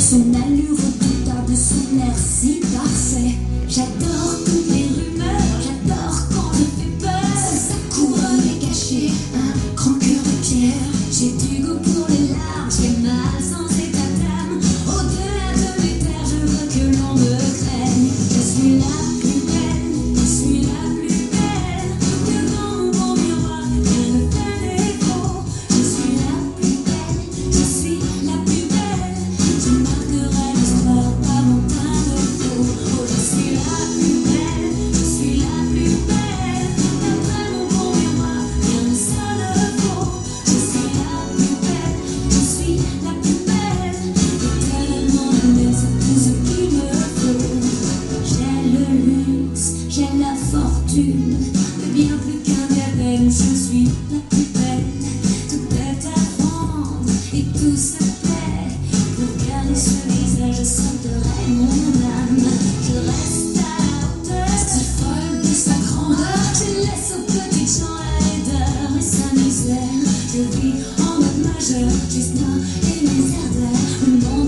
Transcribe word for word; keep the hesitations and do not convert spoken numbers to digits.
Son allure redoutable, son air si parfait. J'adore toutes les rumeurs, j'adore quand il fait peur. Sa couronne est cachée, un grand cœur de pierre. J'ai du goût pour les larmes, j'ai mal sans état d'âme. Au-delà de mes terres, je veux que l'on me craigne. Je suis la plus belle, je suis la plus belle. Devant mon beau miroir, rien ne fait défaut. Je suis la plus belle, je suis la plus belle. Je marquerai l'histoire par mon teint de peau. Oh, je suis la plus belle, je suis la plus belle. D'après mon beau miroir, rien ne sonne faux. Je suis la plus belle, je suis la plus belle. Éternellement humaine, c'est tout ce qu'il me faut. J'ai le luxe, j'ai la fortune, mais bien plus qu'un diadème, je suis la plus belle. Tout est à prendre et tout se paie. Pour garder ce visage, je sauterai mon âme. Je reste à la hauteur, si folle de sa grandeur. Je laisse aux petites gens la laideur et sa misère. Je vis en mode majeur, juste moi et mes ardeurs. Le monde